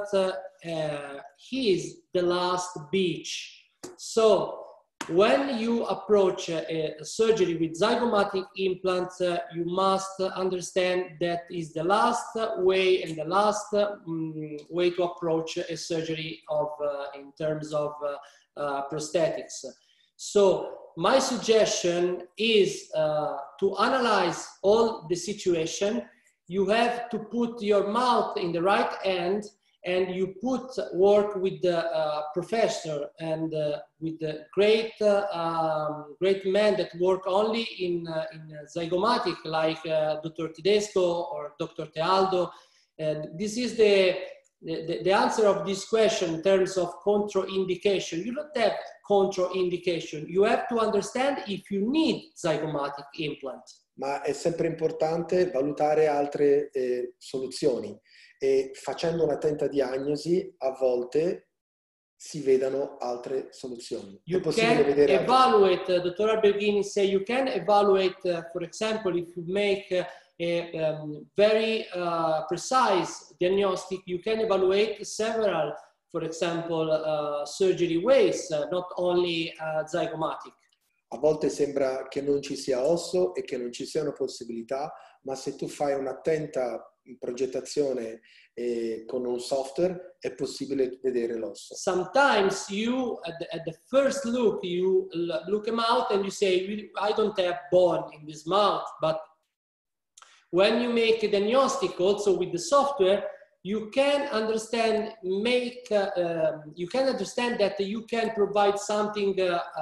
is the last beach. So when you approach a surgery with zygomatic implants, you must understand that is the last way and the last way to approach a surgery of in terms of prosthetics. So my suggestion is to analyze all the situation. You have to put your mouth in the right hand, and you work with the professor and with the great men that work only in zygomatic, like Dr. Tedesco or Dr. Tealdo. And this is the answer of this question in terms of contraindication. You don't have contraindication. You have to understand if you need zygomatic implant. Ma è sempre importante valutare altre soluzioni. E facendo un'attenta diagnosi a volte si vedano altre soluzioni. You can evaluate, Dr. Alberghini say you can evaluate, for example, if you make a very precise diagnostic, you can evaluate several, for example, surgery ways, not only zygomatic. A volte sembra che non ci sia osso e che non ci siano possibilità, ma se tu fai un'attenta progettazione con un software è possibile vedere l'osso. Sometimes you at the first look you look him out and you say, I don't have bone in this mouth, but when you make a diagnostic also with the software, you can understand you can understand that you can provide something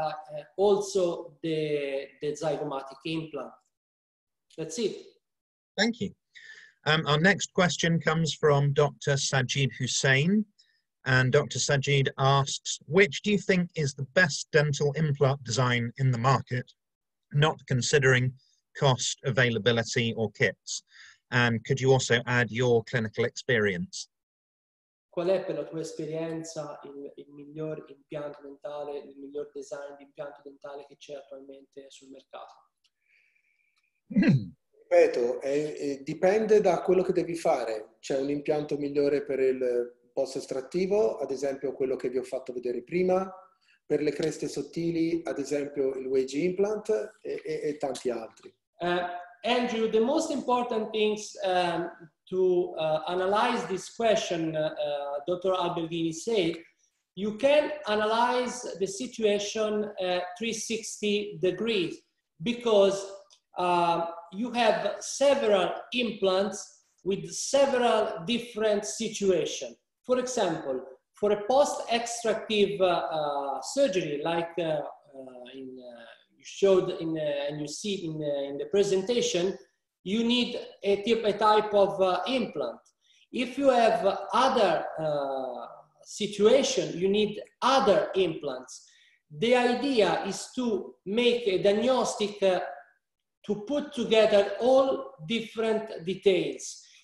also the zygomatic implant. That's it. Thank you. Our next question comes from Dr. Sajid Hussain, and Dr. Sajid asks, which do you think is the best dental implant design in the market, not considering cost, availability or kits? And could you also add your clinical experience? Qual è per la tua esperienza il miglior impianto dentale, il miglior design di impianto dentale che c'è attualmente sul mercato? Ripeto, dipende da quello che devi fare. C'è un impianto migliore per il post estrattivo, ad esempio quello che vi ho fatto vedere prima, per le creste sottili, ad esempio il Wedge implant e tanti altri. Andrew, the most important things to analyze this question, Dr. Alberghini said, you can analyze the situation 360 degrees because you have several implants with several different situations. For example, for a post-extractive surgery, like you showed and you see in the presentation, you need a type of implant. If you have other situation, you need other implants. The idea is to make a diagnostic to put together all different details.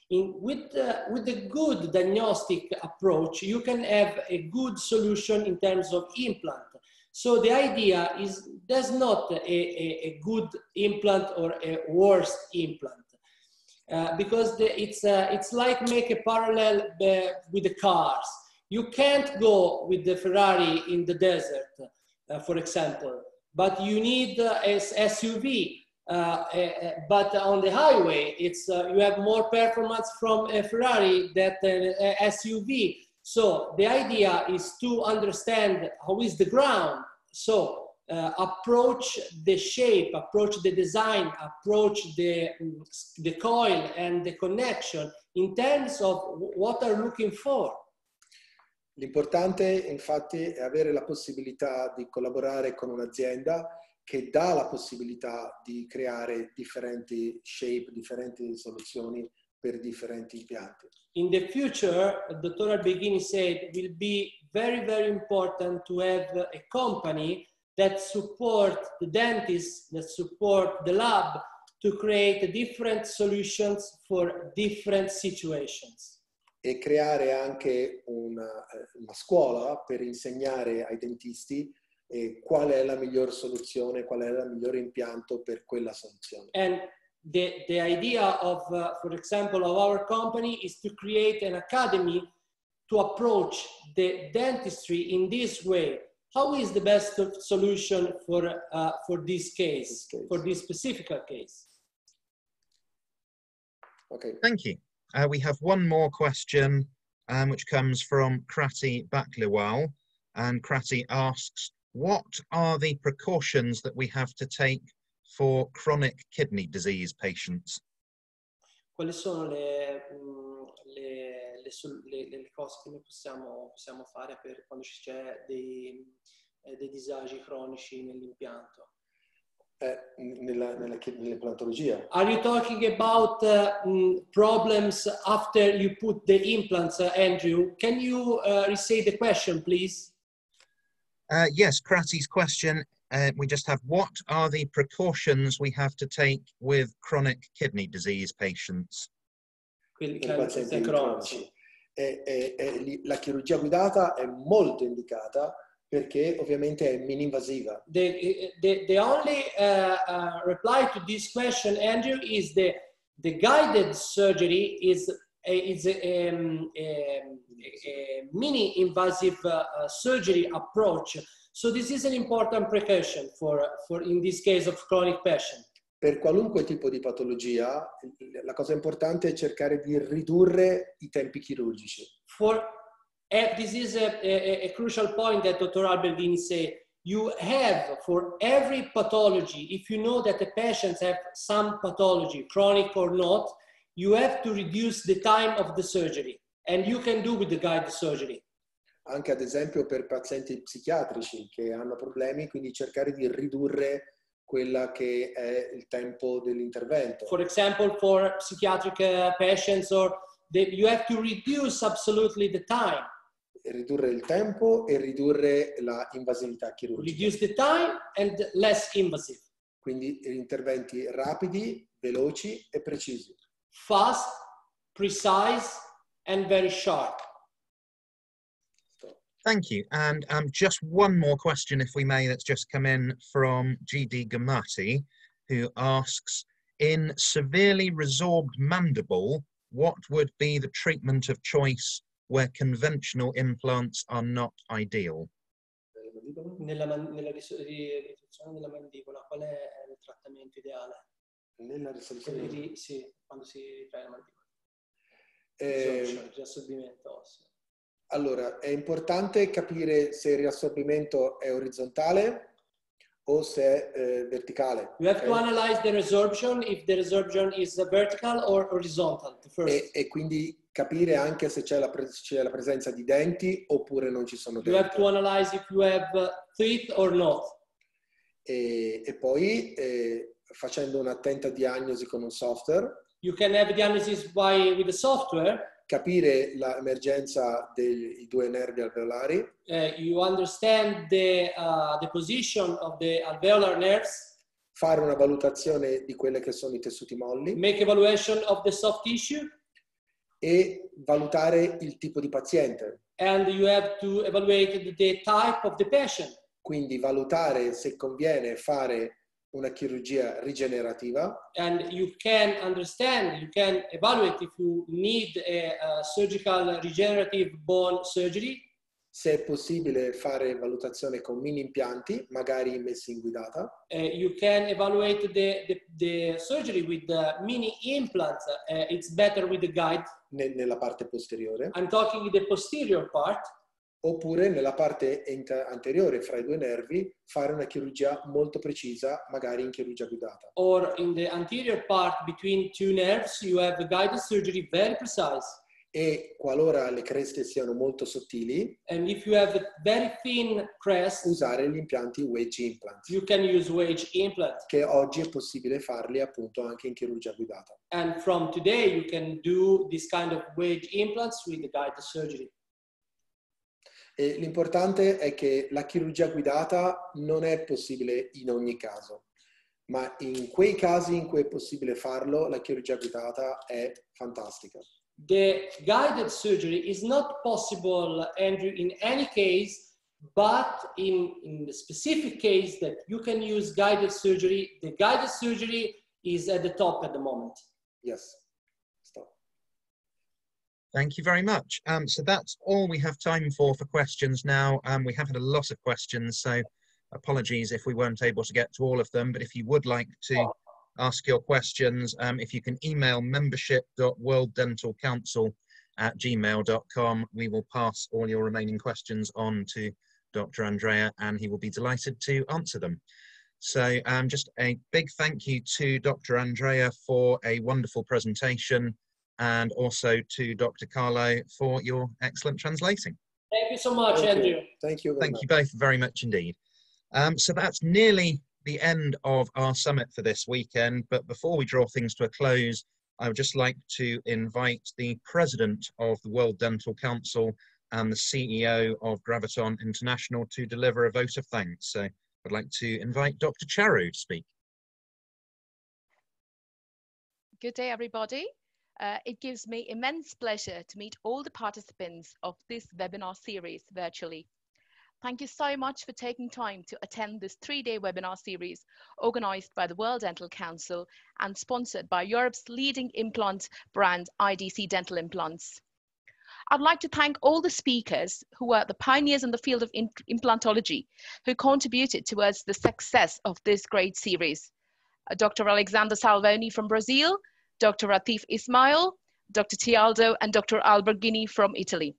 With the good diagnostic approach, you can have a good solution in terms of implant. So the idea is there's not a good implant or a worst implant. Because it's like make a parallel with the cars. You can't go with the Ferrari in the desert, for example, but you need a SUV. But on the highway, you have more performance from a Ferrari than an SUV. So the idea is to understand how is the ground. So approach the shape, approach the design, approach the coil and the connection in terms of what are looking for. L'importante infatti è avere la possibilità di collaborare con un'azienda che dà la possibilità di creare differenti shape, differenti soluzioni per differenti impianti. In the future, Dr. Albeghini said, it will be very, very important to have a company that support the dentists, that support the lab to create different solutions for different situations. E creare anche una scuola per insegnare ai dentisti qual è la miglior soluzione, qual è il miglior impianto per quella soluzione. And the idea of, for example, of our company is to create an academy to approach the dentistry in this way. How is the best solution for this case, for this specific case? Okay. Thank you. We have one more question, which comes from Krati Bakliwal. And Krati asks, what are the precautions that we have to take for chronic kidney disease patients? Quali sono le cose che noi possiamo fare per quando c'è dei disagi cronici nell'impianto? Nell'implantologia. Are you talking about problems after you put the implants, Andrew? Can you restate the question, please? Yes, Krati's question, we just have, what are the precautions we have to take with chronic kidney disease patients? Pazienti cronici. La chirurgia guidata è molto indicata perché ovviamente è mini-invasiva. The only reply to this question, Andrew, is the guided surgery is a mini-invasive surgery approach. So this is an important precaution for in this case of chronic patient. Per qualunque tipo di patologia, la cosa importante è cercare di ridurre i tempi chirurgici. This is a crucial point that Dr. Alberghini said. You have, for every pathology, if you know that the patients have some pathology, chronic or not, you have to reduce the time of the surgery. And you can do with the guided surgery. Anche ad esempio per pazienti psichiatrici che hanno problemi, quindi cercare di ridurre quella che è il tempo dell'intervento. For example, for psychiatric patients, you have to reduce absolutely the time. Ridurre il tempo e ridurre la invasività chirurgica. Reduce the time and less invasive. Quindi interventi rapidi, veloci e precisi. Fast, precise, and very sharp. Thank you. And just one more question, if we may, that's just come in from GD Gamati, who asks, in severely resorbed mandible, what would be the treatment of choice where conventional implants are not ideal? Nella risoluzione della mandibola, qual è il trattamento ideale? Nella risoluzione? Sì, quando si ritrae la mandibola. Riassorbimento osseo. Allora, è importante capire se il riassorbimento è orizzontale o se è verticale. You have to analyze the resorption, if the resorption is vertical or horizontal. First. E quindi capire anche se c'è la presenza di denti oppure non ci sono denti. You have to analyze if you have teeth or not. E poi facendo un'attenta diagnosi con un software. You can have diagnosis with the software. Capire l'emergenza dei due nervi alveolari. You understand the position of the alveolar nerves. Fare una valutazione di quelle che sono i tessuti molli. Make evaluation of the soft tissue. e valutare il tipo di paziente. And you have to evaluate the type of the patient. Quindi valutare se conviene fare una chirurgia rigenerativa. And you can understand, you can evaluate if you need a surgical regenerative bone surgery. Se è possibile fare valutazione con mini impianti, magari messi in guidata. You can evaluate the surgery with the mini implants. It's better with the guide. Nella parte posteriore. I'm talking the posterior part. Oppure nella parte anteriore fra i due nervi fare una chirurgia molto precisa, magari in chirurgia guidata. Or in the anterior part between two nerves, you have a guided surgery very precise. E qualora le creste siano molto sottili, and if you have a very thin crest, usare gli impianti wedge implant. You can use wedge implant. Che oggi è possibile farli appunto anche in chirurgia guidata. And from today you can do this kind of wedge implants with the guided surgery. E l'importante è che la chirurgia guidata non è possibile in ogni caso, ma in quei casi in cui è possibile farlo, la chirurgia guidata è fantastica. The guided surgery is not possible, Andrew, in any case, but in the specific case that you can use guided surgery, the guided surgery is at the top at the moment. Yes. Stop. Thank you very much. So that's all we have time for questions now. We have had a lot of questions, so apologies if we weren't able to get to all of them, but if you would like to ask your questions, if you can email membership.worlddentalcouncil@gmail.com, we will pass all your remaining questions on to Dr. Andrea and he will be delighted to answer them. So just a big thank you to Dr. Andrea for a wonderful presentation, and also to Dr. Carlo for your excellent translating. Thank you so much, Andrew. Thank you very much. Thank you both very much indeed. So that's nearly the end of our summit for this weekend, but before we draw things to a close, I would just like to invite the President of the World Dental Council and the CEO of Graviton International to deliver a vote of thanks. So I'd like to invite Dr. Charu to speak. Good day, everybody. It gives me immense pleasure to meet all the participants of this webinar series virtually. Thank you so much for taking time to attend this 3-day webinar series organized by the World Dental Council and sponsored by Europe's leading implant brand, IDC Dental Implants. I'd like to thank all the speakers who were the pioneers in the field of implantology, who contributed towards the success of this great series. Dr. Alexander Salvoni from Brazil, Dr. Atif Ismail, Dr. Tialdo, and Dr. Alberghini from Italy.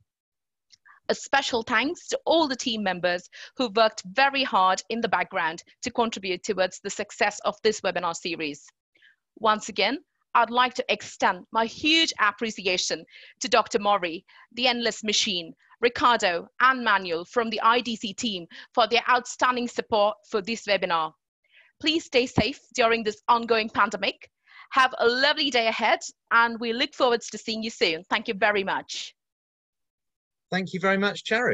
A special thanks to all the team members who worked very hard in the background to contribute towards the success of this webinar series. Once again, I'd like to extend my huge appreciation to Dr. Mori, the Endless Machine, Ricardo, and Manuel from the IDC team for their outstanding support for this webinar. Please stay safe during this ongoing pandemic. Have a lovely day ahead, and we look forward to seeing you soon. Thank you very much. Thank you very much, Charu.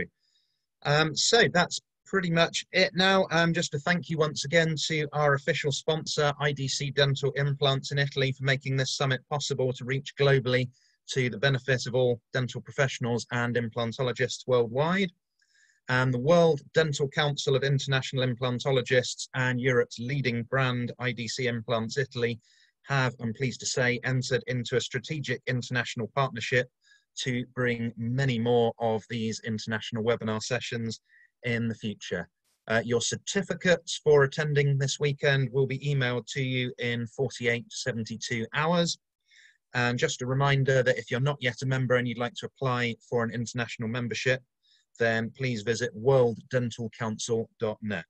So that's pretty much it now. Just to thank you once again to our official sponsor, IDC Dental Implants in Italy, for making this summit possible to reach globally to the benefit of all dental professionals and implantologists worldwide. And the World Dental Council of International Implantologists and Europe's leading brand, IDC Implants Italy, have, I'm pleased to say, entered into a strategic international partnership to bring many more of these international webinar sessions in the future. Your certificates for attending this weekend will be emailed to you in 48 to 72 hours. And just a reminder that if you're not yet a member and you'd like to apply for an international membership, then please visit worlddentalcouncil.net.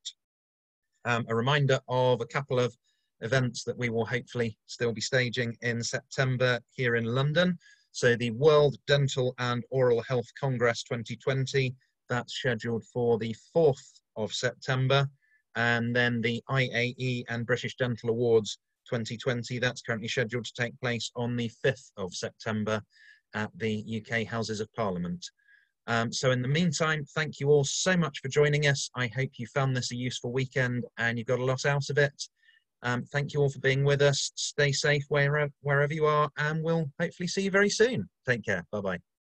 A reminder of a couple of events that we will hopefully still be staging in September here in London. So the World Dental and Oral Health Congress 2020, that's scheduled for the 4th of September. And then the IAE and British Dental Awards 2020, that's currently scheduled to take place on the 5th of September at the UK Houses of Parliament. So in the meantime, thank you all so much for joining us. I hope you found this a useful weekend and you got a lot out of it. Thank you all for being with us. Stay safe wherever you are, and we'll hopefully see you very soon. Take care. Bye-bye.